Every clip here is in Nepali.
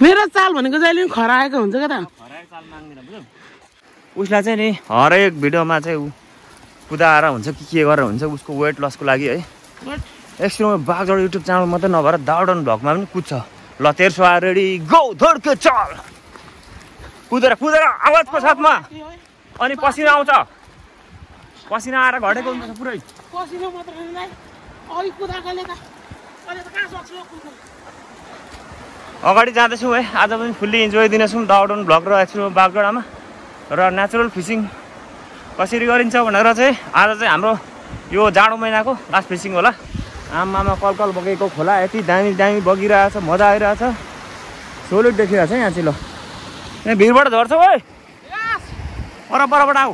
मेरो चाल भनेको जहिले पनि खराएको हुन्छ क्या त खराएको चाल माग्दैन बुझ्यौ उसलाई चाहिँ नि हरेक भिडियोमा चाहिँ ऊ कुदाएर हुन्छ के गरेर हुन्छ उसको वेट लसको लागि है एक्सट्रिममा बागजोड युट्युब च्यानल मात्रै नभएर दाउडन भ्लगमा पनि कुद्छ ल तेर्सो आ रेडी गो धड्के चल कुदेर कुदेर आवाजको साथमा अनि पसिना आउँछ पसिना आएर घटेको हुन्छ पुरै पसिना मात्र हैन अघि कुदाएकोले त अहिले त कहाँ सक्छु कुद्नु अगाडि जाँदैछौँ है आज पनि फुल्ली इन्जोय दिनेछौँ दाउडन भ्लग र एक्सट्रिम बागडोडामा र नेचुरल फिसिङ कसरी गरिन्छ भनेर चाहिँ आज चाहिँ हाम्रो यो जाडो महिनाको लास्ट फिसिङ होला आमामा कलकल बगेको खोला यति दामी दामी बगिरहेछ मजा आइरहेछ सोलिड देखिरहेछ यहाँ चाहिँ ल यहाँ भिरबाट झर्छौ है परबाट आऊ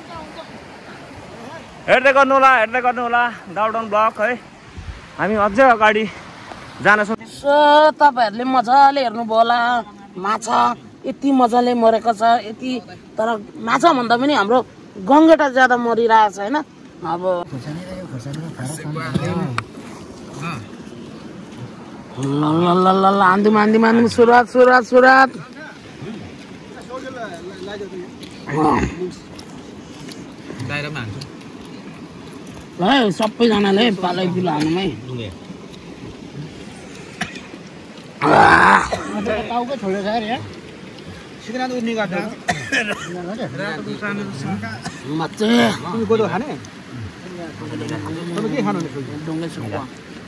हेर्दै गर्नु होला दाउडन ब्लक है हामी अझै अगाडि जानेछौँ तपाईहरुले मजाले हेर्नुभयो होला माछा यति मजाले मरेको छ यति तर माछा भन्दा पनि हाम्रो गङ्गेटा ज्यादा मरिरहेछ हैन अब ल आन्दी सुरुवात ल सबैजनाले पालै बिल हाल्नुमै टाउकै छोडेछ अरे सिक्रान्त उड्ने गर्छ मच्चे तिमी गोदो खाने तपाईँ के खानुहुन्छ डुङ्गे सुक्खा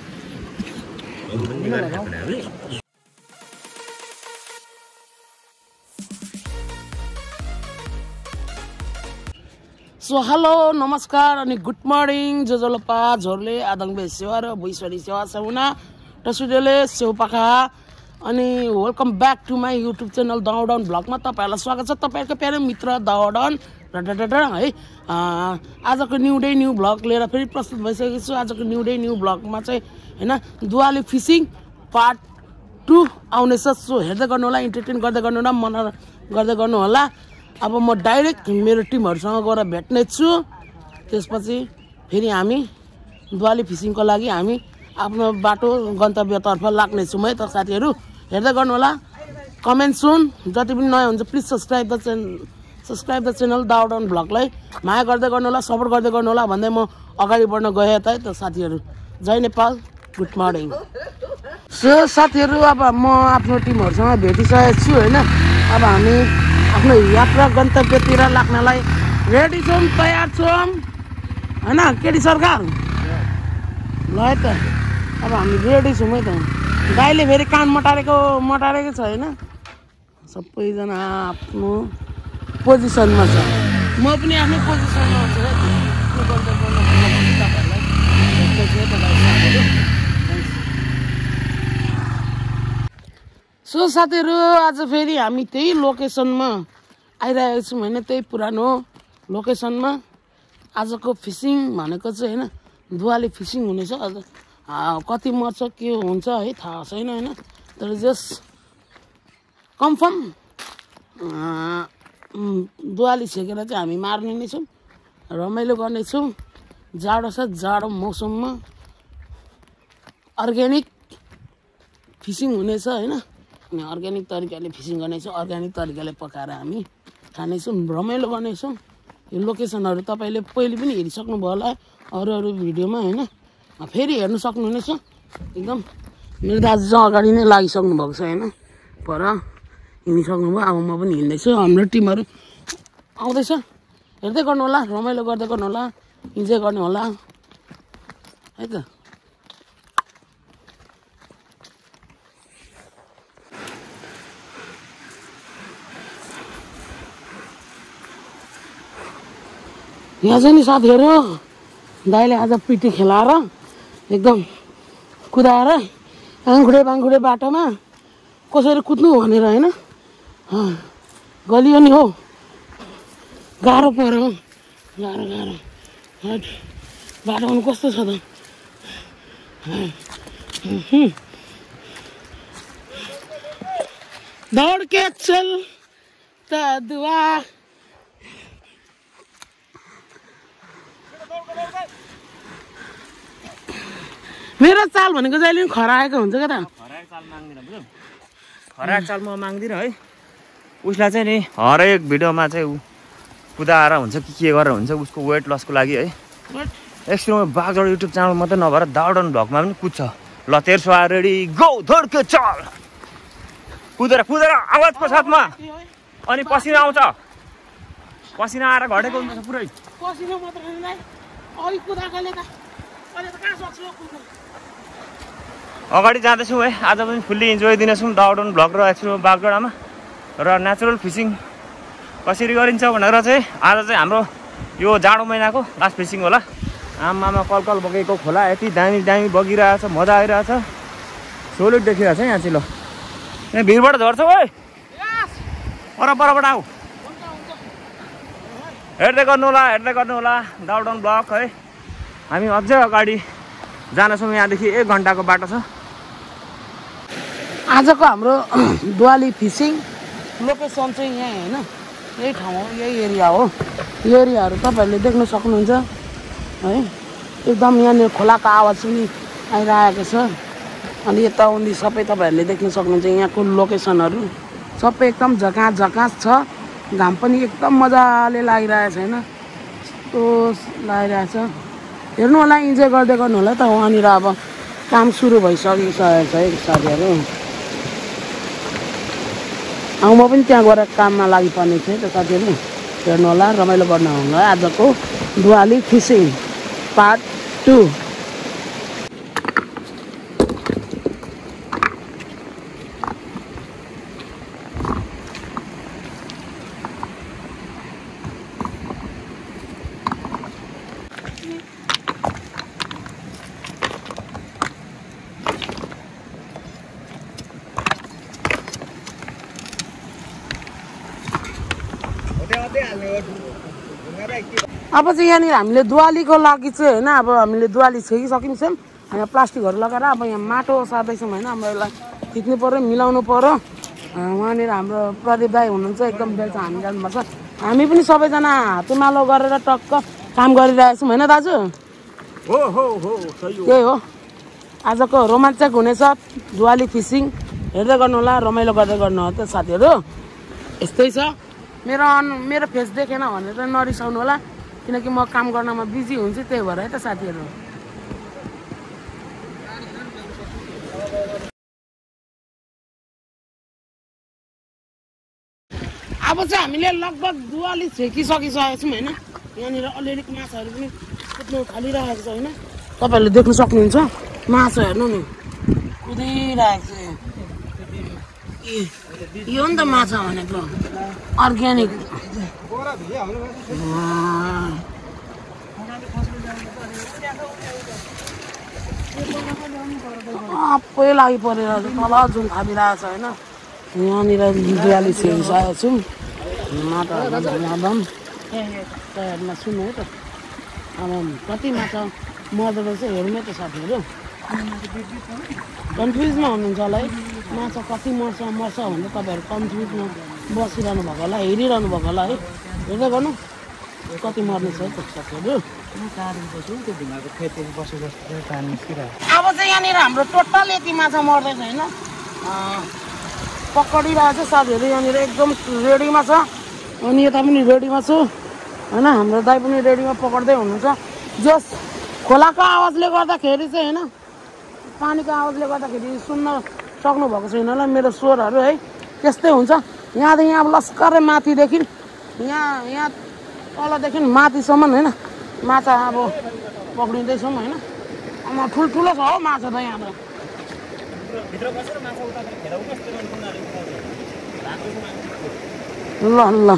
सो हेलो नमस्कार अनि गुड मर्निङ जोजोलपा झोरले आदङबे सेवा र भुइसरी सेवा समुना टसुडेले सेउपाखा अनि welcome back to my YouTube channel Daudan भ्लगमा तपाईँहरूलाई स्वागत छ तपाईँहरूको प्यारो मित्र दाउडन है आजको न्यू डे न्यू भ्लग लिएर फेरि प्रस्तुत भइसकेको छु आजको न्यू डे न्यू भ्लगमा चाहिँ हैन दुवाली फिसिङ पार्ट 2 आउनेछ सो हेर्दै गर्नु होला इन्टरटेन गर्दै गर्नु होला मन गर्दै गर्नु होला अब म डाइरेक्ट मेरो टिमहरुसँग गएर भेट्ने छु त्यसपछि फेरि हामी दुवाली फिसिङको लागि हामी आफ्नो बाटो गन्तव्यतर्फ लाग्नेछौँ है त साथीहरु हेर्दै गर्नु होला कमेन्ट सुन जति पनि नयाँ हुन्छ please subscribe the channel Daudan भ्लगलाई माया गर्दै गर्नु होला सपोर्ट गर्दै गर्नु होला भन्दै म अगाडि बढ्न गए त है त साथीहरु जय नेपाल गुड मर्निङ सो साथीहरु अब म आफ्नो टिमहरुसँग भेटिसकेको छु हैन अब हामी आफ्नो यात्रा गन्तव्यतिर लाग्नलाई रेडी छौं तयार छौं हैन केडी सरकार ल है त अब हामी रेडी छौं है त गाईले फेरि कान मटारेको छ हैन सबैजना आफ्नो पोजिसनमा छ म पनि आफ्नो पोजिसनमा छु है सो साथीहरु आज फेरि हामी त्यही लोकेसनमा आइरहेको छौं हैन त्यही पुरानो लोकेसनमा आजको फिसिङ भनेको चाहिँ हैन दुवाली फिसिङ हुनेछ कति मर्छ के हुन्छ है थाहा छैन हैन तर जस कन्फर्म दुवाली छेकेर चाहिँ हामी मार्ने नै छौं रमाइलो गर्ने छौं जाडो छ जाडो मौसममा अर्ग्यानिक फिसिङ हुनेछ हैन अनि अर्ग्यानिक तरिकाले फिसिङ गर्नेछौँ अर्ग्यानिक तरिकाले पकाएर हामी खानेछौँ रमाइलो गर्नेछौँ यो लोकेसनहरू तपाईँले पहिले पनि हेरिसक्नुभयो होला अरू भिडियोमा हैन फेरि हेर्नु सक्नुहुनेछ एकदम मेरो दाजु चाहिँ अगाडि नै लागिसक्नु भएको छ हैन पर हिँडिसक्नुभयो अब म पनि हिँड्दैछु हाम्रो टिमहरू आउँदैछ हेर्दै गर्नु होला रमाइलो गर्दै गर्नु होला इन्जोय गर्नु होला है त यहाँ चाहिँ नि साथीहरु दाइले आज पिटी खेलाएर एकदम कुदाएर आङखुडे बाटोमा कसरी कुद्नु भनेर हैन गलियो नि हो गाह्रो पर्यो गाह्रो बाटो पनि कस्तो छ त दौड के चल त दुआ मेरो चाल भनेको जहिले पनि खराएको हुन्छ क्या त खराएको चाल माग्दैन बुझ्यौ हरेक चाल म माग्दिनँ है। उसलाई चाहिँ नि हरेक भिडियोमा चाहिँ ऊ कुदाएर हुन्छ के गरेर हुन्छ उसको वेट लसको लागि है। एक्सट्रिममा बागजोड युट्युब च्यानल मात्रै नभएर दाउडन भ्लगमा पनि कुद्छ। ल तेर्सो आ रेडी गो धड्के चल। कुदेर कुदेर आवाजको साथमा अनि पसिना आउँछ। पसिना आएर घटेको हुन्छ पुरै। पसिना मात्र हैन अघि कुदाएकोले त अहिले त कहाँ सक्छु कुद्नु। अगाडि जाँदैछौँ है। आज पनि फुल्ली इन्जोय दिनेछौँ दाउडन भ्लग र एक्सट्रिम बागडोग्रामा र नेचुरल फिसिङ कसरी गरिन्छ भनेर चाहिँ आज चाहिँ हाम्रो यो जाडो महिनाको लास्ट फिसिङ होला। आमामा कलकल बगेको खोला यति दामी दामी बगिरहेछ मजा आइरहेछ। सोलिड देखिरहेछ यहाँ चाहिँ। ल यहाँ भिरबाट झर्छौ है परबाट आऊ। हेर्दै गर्नु होला दाउडन ब्लक है। हामी अझै अगाडि जानेछौँ। यहाँदेखि 1 घन्टाको बाटो छ। आजको हाम्रो दुवाली फिसिङ लोकेसन चाहिँ यहाँ होइन यही ठाउँ हो यही एरिया हो। यो एरियाहरू तपाईँहरूले देख्न सक्नुहुन्छ है। एकदम यहाँनिर खोलाको आवाज पनि आइरहेको छ। अनि यताउन्दी सबै तपाईँहरूले देख्न सक्नुहुन्छ यहाँको लोकेसनहरू सबै एकदम झकास छ। घाम पनि एकदम मजाले लागिरहेछ होइन यस्तो लागिरहेछ। हेर्नु होला इन्जोय गर्दै गर्नु होला त। वहाँनिर अब काम सुरु भइसकेको छ है साथीहरू। म पनि त्यहाँ गएर काममा लागिपर्ने थिएँ त साथीहरू। हेर्नु होला रमाइलो गर्नु होला आजको दुवाली फिसिङ पार्ट 2। अब चाहिँ यहाँनिर हामीले दुवालीको लागि चाहिँ होइन अब हामीले दुवाली छेकिसकिन्छौँ। यहाँ प्लास्टिकहरू लगाएर अब यहाँ माटो सार्दैछौँ होइन। हाम्रो यसलाई खिच्नु पऱ्यो मिलाउनु पऱ्यो। वहाँनिर हाम्रो प्रदीप दाई हुनुहुन्छ एकदम बेलुका हामी जानुपर्छ। हामी पनि सबैजना हातेमालो गरेर टक्क काम गरिरहेछौँ होइन दाजु। त्यही हो आजको रोमाञ्चक हुनेछ दुवाली फिसिङ। हेर्दै गर्नु होला रमाइलो गर्दै गर्नु होला त साथीहरू। यस्तै छ। मेरो फेस देखेन भनेर नरिसाउनु होला किनकि म काम गर्नमा बिजी हुन्छु त्यही भएर है त साथीहरू। अब चाहिँ हामीले लगभग दुवाली छेकिसकिसकेको छौँ होइन। यहाँनिर अलिअलि माछाहरू पनि कुद्नु थालिरहेको छ होइन। तपाईँहरूले देख्न सक्नुहुन्छ माछा हेर्नु नि कुदिरहेको छ। यो नि त माछा भनेको अर्ग्यानिक। आफै लागि परेर तल जुन थामिरहेको छ होइन। यहाँनिर दुवाली छेकिसकेको छौँ। माटादम तयारमा सुन्नु है त। अब कति माछा मर्दो रहेछ हेर्नु त साथीहरू। कन्फ्युजमा हुनुहुन्छ होला है माछा कति मर्छ भनेर तपाईँहरू कन्फ्युजमा बसिरहनु भएको होला हेरिरहनु भएको होला है। हेर्दै गर्नु कति मर्ने छ है त साथीहरू। अब चाहिँ यहाँनिर हाम्रो टोटल यति माछा मर्दैछ होइन। पक्रिरहेको छ साथीहरू यहाँनिर एकदम रेडीमा छ। अनि यता पनि रेडीमा छु होइन। हाम्रो दाइ पनि रेडीमा पक्रिँदै हुनुहुन्छ। जस खोलाको आवाजले गर्दाखेरि चाहिँ होइन पानीको आवाजले गर्दाखेरि सुन्न सक्नुभएको छैन होला मेरो स्वरहरू है। त्यस्तै हुन्छ। यहाँदेखि अब लस्करै माथिदेखि यहाँ तलदेखि माथिसम्म होइन माछा अब पक्रिँदैछौँ होइन। अब ठुल्ठुलो छ हो माछा त यहाँ। ल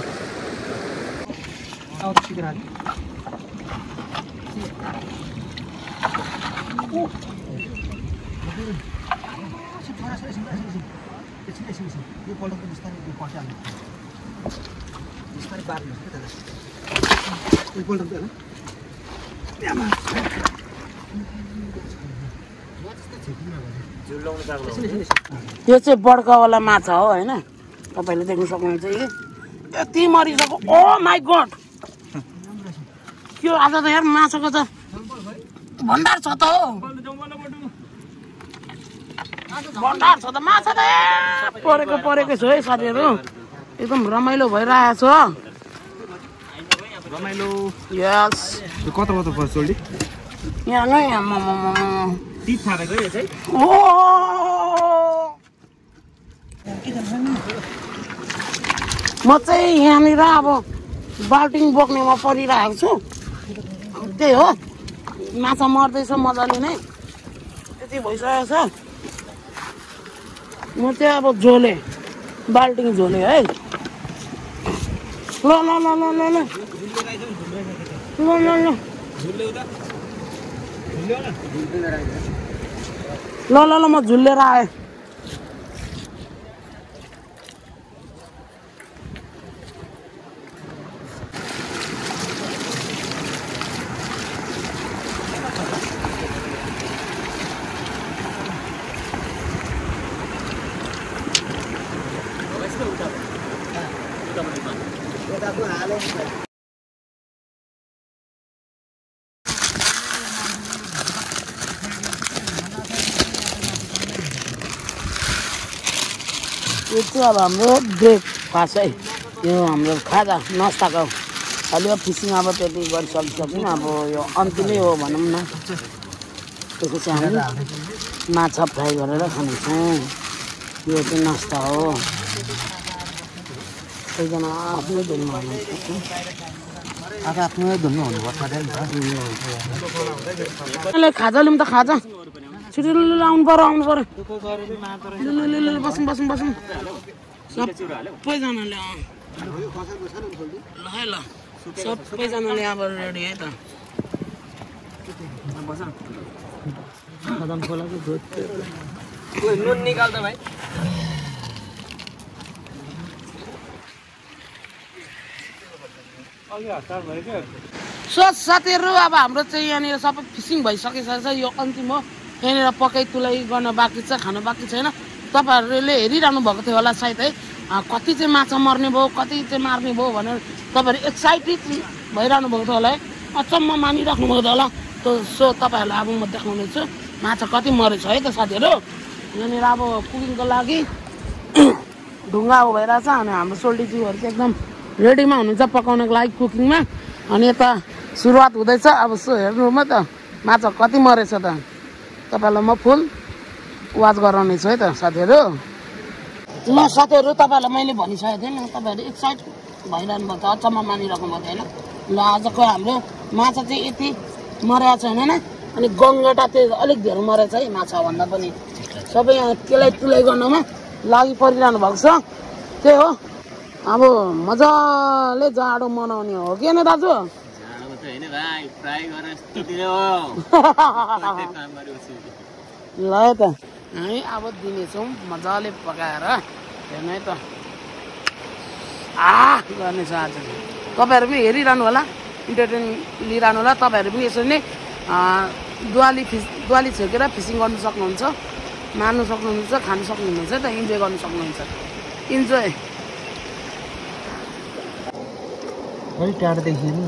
यो चाहिँ बड्कावाला माछा हो होइन। तपाईँले देख्न सक्नुहुन्छ यति मरिसक्यो। ओ माई गड यो आज त यार माछाको त भण्डार छ त हो। भण्डार छ त माछा त परेको छ है साथीहरू एकदम रमाइलो भइरहेछ रमाइलो यस कता पर्छ सोल्डी यहाँ नै टिप थापेको यो चाहिँ ओ म चाहिँ यहाँनिर अब बाल्टिङ बोक्नेमा परिरहेको छु त्यही हो माछा मर्दैछ मजाले नै त्यति भइसकेको छ म चाहिँ अब झोले बाल्टिङ झोले है ल ल ल ल ल ल ल ल ल ल ल ल म झुल्लेर आएँ यो चाहिँ अब हाम्रो ब्रेकफास्ट है यो हाम्रो खाजा नास्ताको खालि अब फिसिङ अब त्यति गरिसकिसक्यौँ अब यो अन्तिमै हो भनौँ न त्यसपछि हामी माछा फ्राई गरेर खानेछौँ यो चाहिँ नास्ता हो एकजना आफ्नै धुनमा हुनुहुन्छ आफ्नै धुनमा हुनुपर्छ खाजा लिउँ त खाजा छिटो आउनु पर्यो बसौँ सबैजनाले ल सबैजनाले अब रेडी है त नुन निकाल त भाइ साथीहरू अब हाम्रो चाहिँ यहाँनिर सबै फिसिङ भइसकेको छ यो अन्तिम हो यहाँनिर पकाइ तुलाइ गर्न बाँकी छ खानु बाँकी छैन तपाईँहरूले हेरिरहनु भएको थियो होला सायद है कति चाहिँ माछा मर्ने भयो कति चाहिँ मार्ने भयो भनेर तपाईँहरू एक्साइटेड भइरहनु भएको थियो होला है अचम्म मानिराख्नु भएको थियो होला सो तपाईँहरूलाई अब म देखाउने छु माछा कति मरेछ है त साथीहरू यहाँनिर अब कुकिङको लागि ढुङ्गा भइरहेछ अनि हाम्रो सोल्टीज्यूहरू चाहिँ एकदम रेडीमा हुनुहुन्छ पकाउनको लागि कुकिङमा अनि यता सुरुवात हुँदैछ अब सो हेर्नुमा त माछा कति मरेछ त तपाईँहरूलाई म फुल वाच गराउने छु है त साथीहरू ल साथीहरू तपाईँहरूलाई मैले भनिसकेको थिएँ नि तपाईँहरू एक्साइट भइरहनु भएको छ अचम्म मानिराख्नु भएको होइन ल आजको हाम्रो माछा चाहिँ यति मरेको छैन होइन अनि गङ्गटा चाहिँ अलिक धेरै मरेछ है माछा भन्दा पनि सबै यहाँ केलाई तुलाइ गर्नुमा लागि परिरहनु भएको छ त्यही हो अब मजाले जाडो मनाउने हो कि होइन दाजु ल त हामी अब दिनेछौँ मजाले पकाएर हेर्नु है त गर्नेछ आज तपाईँहरू पनि हेरिरहनु होला इन्टरटेन लिइरहनु होला तपाईँहरू पनि यसरी नै दुवाली छेकेर फिसिङ गर्नु सक्नुहुन्छ मार्नु सक्नुहुन्छ खानु सक्नुहुन्छ त इन्जोय गर्नु सक्नुहुन्छ इन्जोय अलिक टाढो देखिनु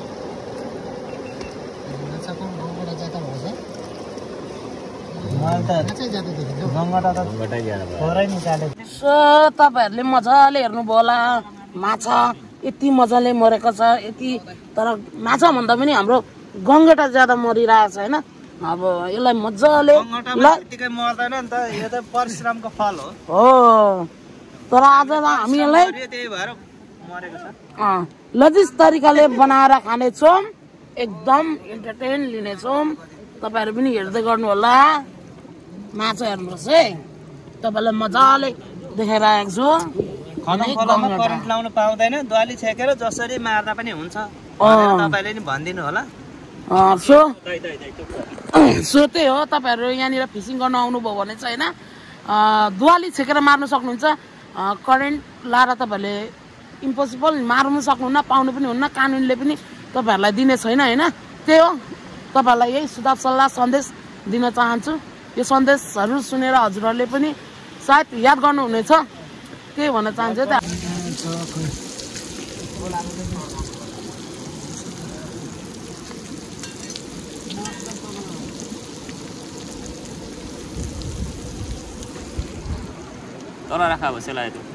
तपाईँहरूले मजाले हेर्नुभयो होला माछा यति मजाले मरेको छ यति तर माछा भन्दा पनि हाम्रो गङ्गटा ज्यादा मरिरहेको छ होइन अब यसलाई मजाले मर्दैन नि त यो त परिश्रमको फल हो तर आज हामी यसलाई त्यही भएर मरेको छ लजिज तरिकाले बनाएर खानेछौँ एकदम इन्टरटेन लिनेछौँ तपाईँहरू पनि हेर्दै गर्नु होला माछा हेर्नुहोस् है तपाईँलाई मजाले देखाइरहेको छु करेन्ट लाउनु पाउँदैन दुवाली छेकेर जसरी मार्दा पनि हुन्छ तपाईँले नि भनिदिनु होला सो त्यही हो तपाईँहरू यहाँनिर फिसिङ गर्न आउनुभयो भने चाहिँ होइन दुवाली छेकेर मार्नु सक्नुहुन्छ करेन्ट लाएर तपाईँहरूले इम्पोसिबल मार्नु सक्नुहुन्न पाउनु पनि हुन्न कानुनले पनि तपाईँहरूलाई दिने छैन होइन त्यही हो तपाईँहरूलाई यही सुझाव सल्लाह सन्देश दिन चाहन्छु यो सन्देशहरू सुनेर हजुरहरूले पनि सायद याद गर्नुहुनेछ त्यही भन्न चाहन्छु त तल राखा भयो सेलायो त्यो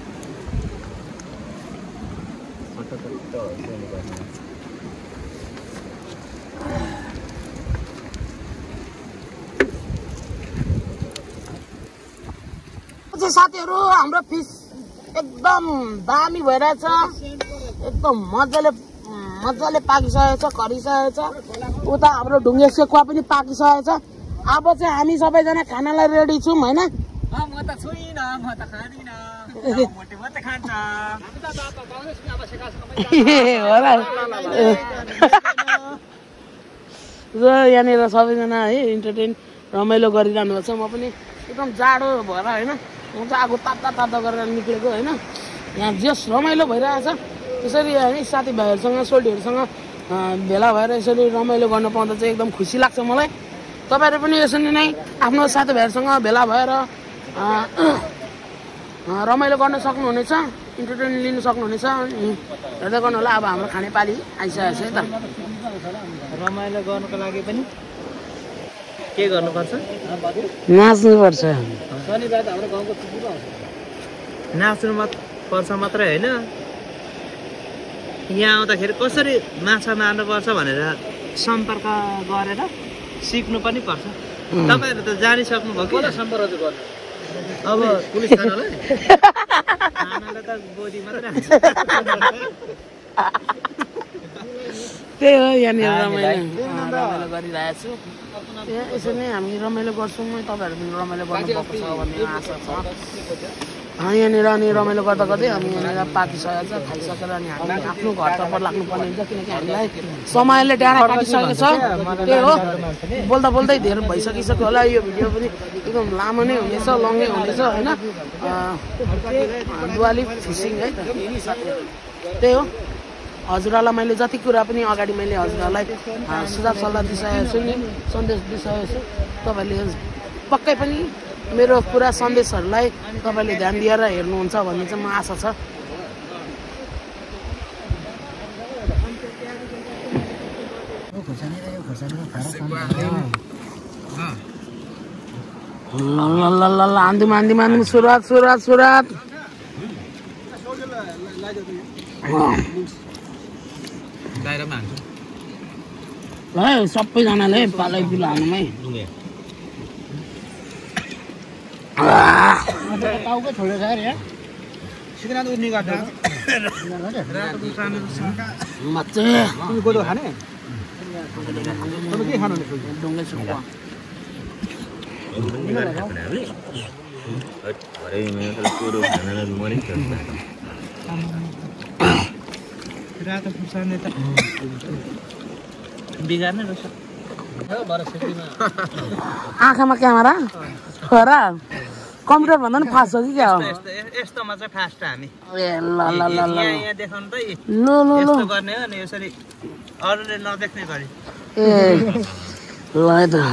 साथीहरु हाम्रो फिस एकदम दामी भइरहेछ एकदम मजाले पाकिसकेको छ खरिसकेको छ उता हाम्रो ढुङ्गे सेकुवा पनि पाकिसकेको छ अब चाहिँ हामी सबैजना खानालाई रेडी छौं हैन म त छुइन म त खादिन मोटे मात्र खान्छ र यहाँनिर सबैजना है इन्टरटेन रमाइलो गरिरहनु भएको छ म पनि एकदम जाडो भएर हैन म चाहिँ आगो ताता गरेर निक्लेको हैन यहाँ जस रमाइलो भइरहेछ त्यसरी है साथीभाइहरूसँग सोल्टीहरूसँग भेला भएर यसरी रमाइलो गर्न पाउँदा चाहिँ एकदम खुसी लाग्छ मलाई तपाईहरु पनि यसरी नै आफ्नो साथीभाइहरूसँग भेला भएर रमाइलो गर्न सक्नुहुनेछ इन्टरटेन लिन सक्नुहुनेछ हेर्दै गर्नु होला अब हाम्रो खानेपाली आइसकेको छ है त रमाइलो गर्नको लागि पनि के गर्नुपर्छ नाच्नुपर्छ शनिबार हाम्रो गाउँको टुकुरो नाच्नु पर्छ मात्रै हैन यहाँ आउँदाखेरि कसरी माछा मार्नुपर्छ भनेर सम्पर्क गरेर सिक्नु पनि पर्छ तपाईहरु त जानिसक्नु भयो के सम्पर्क गर्नु अब पुलिस थानालाई थानाले त बोडी मात्रै त्यही हो यहाँनिर रमाइलो गरिरहेको छु यसरी नै हामी रमाइलो गर्छौँ तपाईँहरू पनि रमाइलो गर्नुपर्छ भन्ने आशा छ यहाँनिर अनि रमाइलो गर्दा गर्दै हामी यहाँनिर पाकिसकेको छ खाइसकेर अनि हामी आफ्नो घरतर्फ लाग्नुपर्ने हुन्छ किनकि हामीलाई समयले डाँडा काटिसकेको छ त्यही हो बोल्दा बोल्दै धेरै भइसकिसक्यो होला यो भिडियो पनि एकदम लामो नै हुनेछ लङ्गै हुनेछ होइन दुवाली फिसिङ है त्यही हो हजुरहरूलाई मैले जति कुरा पनि अगाडि मैले हजुरहरूलाई सुझाव सल्लाह दिइसकेको छु नि सन्देश दिइसकेको छु तपाईँले पक्कै पनि मेरो पुरा सन्देशहरूलाई तपाईँले ध्यान दिएर हेर्नुहुन्छ भन्ने चाहिँ म आशा छ ल आन्दी सुरुवात ल सबैजनाले पालै बिल हाल्नुमै टाउकै छोडेछ अरे सिकनाथ उड्ने गर्छ मच्चे तिमी गोदो खाने तपाईँ के खानु ढुङ्गे सुक्खा रातो खुर्सानी त बिगार्ने रहेछ आँखामा क्यामेरा खरा कम्प्युटर भन्दा पनि फास्ट छ कि क्या हो यस्तोमा चाहिँ फास्ट हामी ए ल यहाँ देखाउनु त यस्तो गर्ने हो नि यसरी अरूले नदेख्ने गरी ए ल है त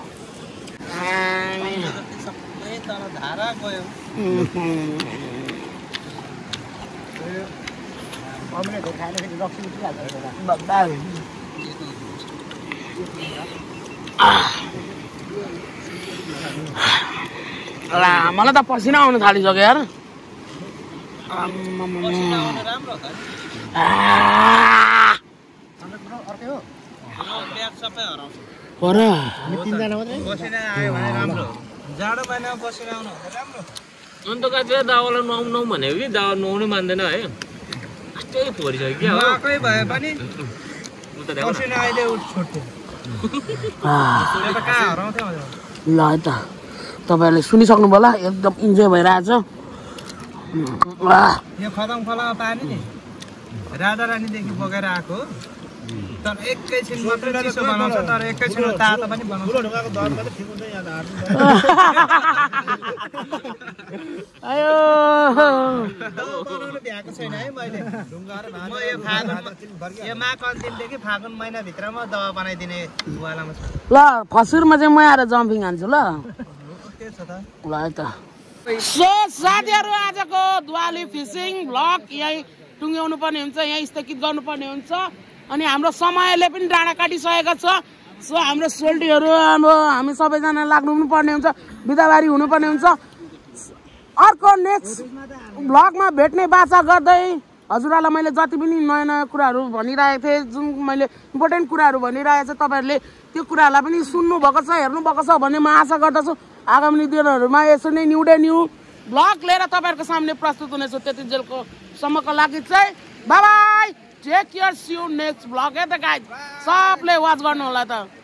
सबै तल धारा गयो मलाई त पसिना आउनु थालिसक्यो यार अन्त कति दावालाई नुहाउनु भनेको कि दावा नुहाउनु मान्दैन है त्यही फोरिसक्यो क्या हो भए पनि ल है त तपाईँहरूले सुनिसक्नुभयो होला एकदम इन्जोय भइरहेछ यो खतम खोलामा पानी नि राजा रानीदेखि बोकेर आएको तर एकैछिन मात्रै चिसो बनाउँछ तर एकैछिन तातो पनि बनाउँछ आयो भ्याएको छैन है मैले म यो माघ अन्तिमदेखि फागुन महिनाभित्रमा दवा बनाइदिने वालामा छु ल फसुरमा चाहिँ म आएर जम्पिङ हान्छु ल ल है त सो साथीहरू आजको दुवाली फिसिङ भ्लग यहीँ टुङ्ग्याउनु पर्ने हुन्छ यहीँ स्थगित गर्नुपर्ने हुन्छ अनि हाम्रो समयले पनि डाँडा काटिसकेको छ सो हाम्रो सोल्टीहरू अब हामी सबैजना लाग्नु पनि पर्ने हुन्छ बिदाबारी हुनुपर्ने हुन्छ अर्को नेक्स्ट भ्लगमा भेट्ने बाचा गर्दै हजुरहरूलाई मैले जति पनि नयाँ नयाँ कुराहरू भनिरहेको थिएँ, जुन मैले इम्पोर्टेन्ट कुराहरू भनिरहेको छ, तपाईँहरूले त्यो कुराहरूलाई पनि सुन्नुभएको छ, हेर्नुभएको छ भन्ने म आशा गर्दछु। आगामी दिनहरूमा यसरी नै न्यू डे न्यू भ्लग लिएर तपाईँहरूको सामने प्रस्तुत हुनेछु। त्यति जेलको सम्मको लागि चाहिँ bye bye, take care, see you next vlog. है त गाइज, सबले वाच गर्नु होला त।